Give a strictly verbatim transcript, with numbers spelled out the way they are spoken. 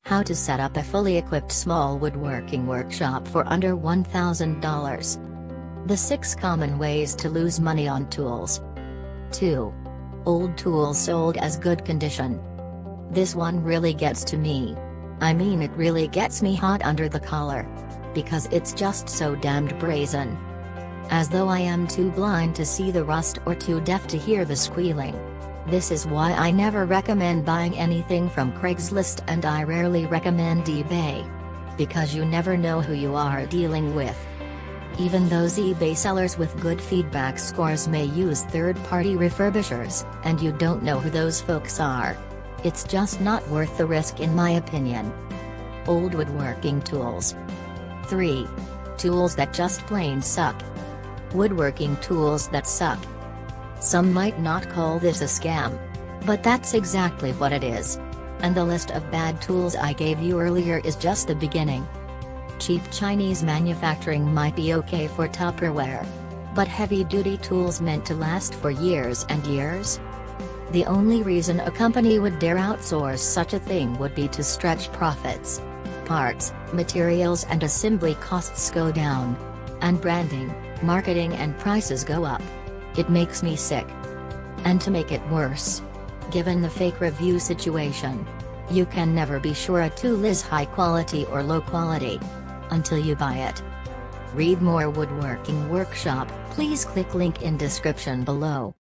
How to set up a fully equipped small woodworking workshop for under one thousand dollars. The six common ways to lose money on tools. two. Old tools sold as good condition. This one really gets to me. I mean, it really gets me hot under the collar. Because it's just so damned brazen. As though I am too blind to see the rust or too deaf to hear the squealing. This is why I never recommend buying anything from Craigslist, and I rarely recommend eBay. Because you never know who you are dealing with. Even those eBay sellers with good feedback scores may use third-party refurbishers, and you don't know who those folks are. It's just not worth the risk in my opinion. Old woodworking tools. three. Tools that just plain suck. Woodworking tools that suck. Some might not call this a scam. But that's exactly what it is. And the list of bad tools I gave you earlier is just the beginning. Cheap Chinese manufacturing might be okay for Tupperware. But heavy-duty tools meant to last for years and years? The only reason a company would dare outsource such a thing would be to stretch profits. Parts, materials and assembly costs go down. And branding, marketing and prices go up. It makes me sick. And to make it worse, given the fake review situation, you can never be sure a tool is high quality or low quality until you buy it. Read more Woodworking Workshop, please click link in description below.